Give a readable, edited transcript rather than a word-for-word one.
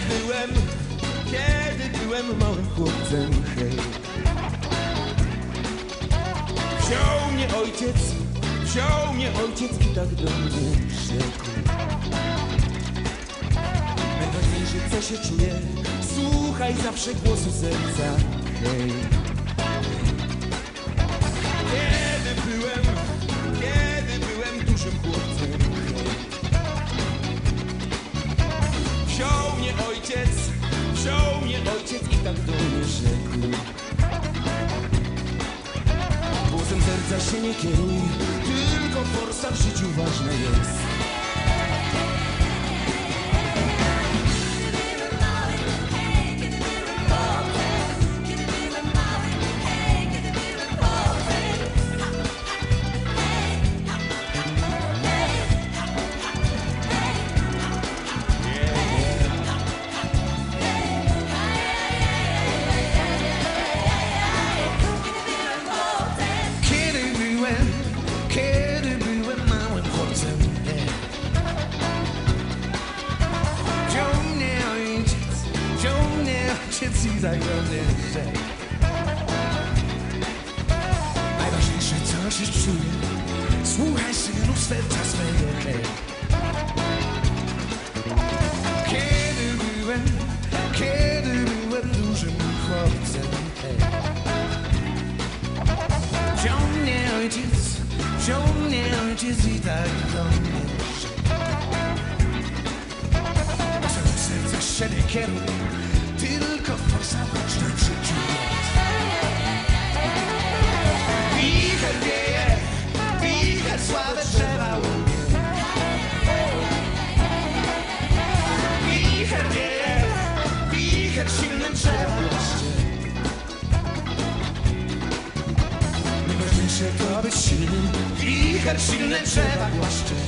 Kiedy byłem małym chłopcem, hej. Wziął mnie ojciec i tak do mnie rzekł: najważniejsze, co się czuje, słuchaj zawsze głosu serca, hej. Kiedy byłem dużym chłopcem, hej. Wziął mnie ojciec i tak do mnie rzekł: głosem serca się nie kieruj, tylko forsa w życiu ważna jest. Kiedy byłem małym chłopcem, wziął mnie ojciec i tak do mnie rzekł: najważniejsze, co się czuje, słuchaj synu serca swego, hej. Kiedy byłem dużym chłopcem, hej. Wziął mnie ojciec i tak do mnie rzekł: głosem serca się nie kieruj, tylko forsa ważna w życiu jest. Wicher wieje, wicher słabe drzewa łomie. Wicher wieje, wicher silnym drzewa łaszcze. Najważniejsze to być silnym, wicher silne drzewa głaszcze.